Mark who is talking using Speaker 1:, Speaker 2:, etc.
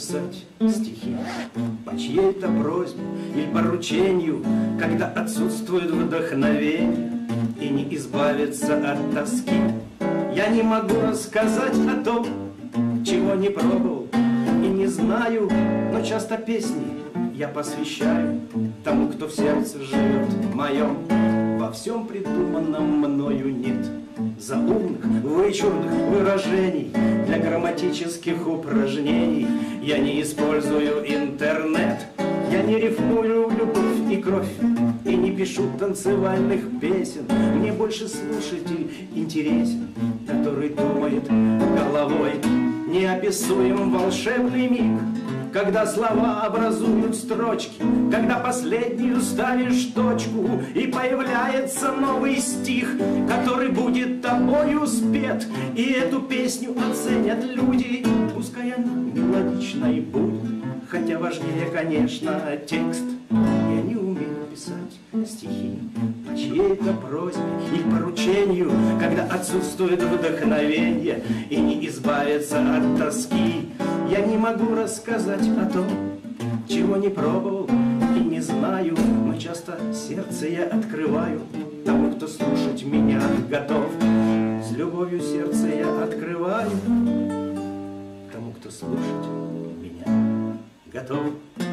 Speaker 1: писать стихи по чьей-то просьбе или поручению, когда отсутствует вдохновение, и не избавиться от тоски. Я не могу рассказать о том, чего не пробовал и не знаю, но часто песни я посвящаю тому, кто в сердце живет моем. Во всем придуманном мною нет заумных, вычурных выражений для грамматических упражнений. Я не использую интернет, я не рифмую любовь и кровь, и не пишу танцевальных песен. Мне больше слушатель интересен, который думает головой. Неописуем волшебный миг, когда слова образуют строчки, когда последнюю ставишь точку, и появляется новый стих, который будет тобою спет, и эту песню оценят люди. Пускай она мелодичной будет, хотя важнее, конечно, текст. Я не умею писать стихи по чьей-то просьбе и поручению, когда отсутствует вдохновение, и не избавиться от тоски. Я не могу рассказать о том, чего не пробовал и не знаю, но часто сердце я открываю тому, кто слушать меня готов. С любовью сердце я открываю тому, кто слушать меня готов.